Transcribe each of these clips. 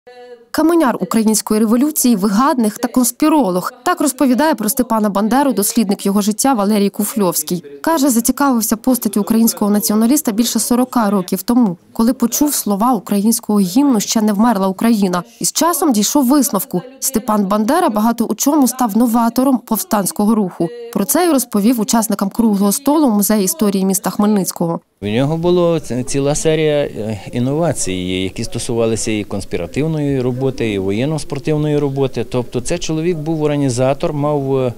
Каменяр української революції, вигадник та конспіролог. Так розповідає про Степана Бандеру дослідник його життя Валерій Куфльовський. Каже, зацікавився постаттю українського націоналіста більше 40 років тому, коли почув слова українського гімну «Ще не вмерла Україна». І з часом дійшов висновку – Степан Бандера багато у чому став новатором повстанського руху. Про це й розповів учасникам круглого столу в Музеї історії міста Хмельницького. У нього була ціла серія інновацій, які стосувалися і конспіративної роботи, і воєнно-спортивної роботи. Тобто це чоловік був організатор, мав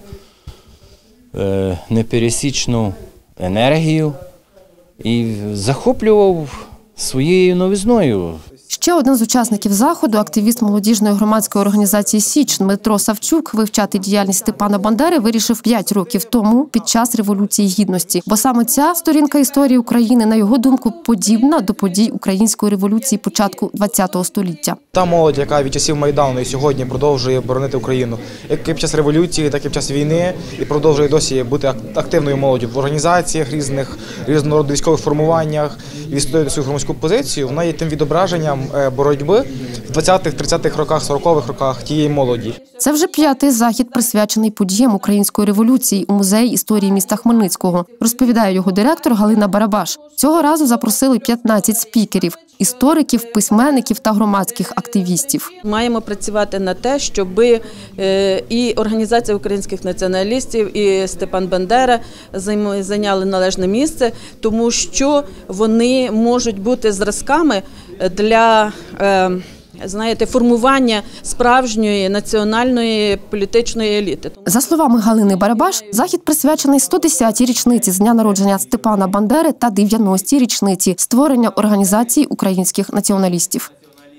непересічну енергію і захоплював своєю новизною. Ще один з учасників заходу – активіст молодіжної громадської організації «Січ» Дмитро Савчук вивчати діяльність Степана Бандери вирішив 5 років тому під час Революції Гідності. Бо саме ця сторінка історії України, на його думку, подібна до подій української революції початку ХХ століття. Та молодь, яка від часів Майдану і сьогодні продовжує боронити Україну, як і під час революції, так і під час війни, і продовжує досі бути активною молоддю в організаціях різного роду військових формуваннях, і відстоює свою громадську позицію, вона є тим відображенням боротьби в 20-х, 30-х роках, 40-х роках тієї молоді. Це вже 5-й захід, присвячений подіям української революції у Музеї історії міста Хмельницького, розповідає його директор Галина Барабаш. Цього разу запросили 15 спікерів – істориків, письменників та громадських активістів. Маємо працювати на те, щоб і Організація українських націоналістів, і Степан Бандера зайняли належне місце, тому що вони можуть бути зразками для формування справжньої національної політичної еліти. За словами Галини Барабаш, захід присвячений 110-й річниці з дня народження Степана Бандери та 90-й річниці створення Організації українських націоналістів.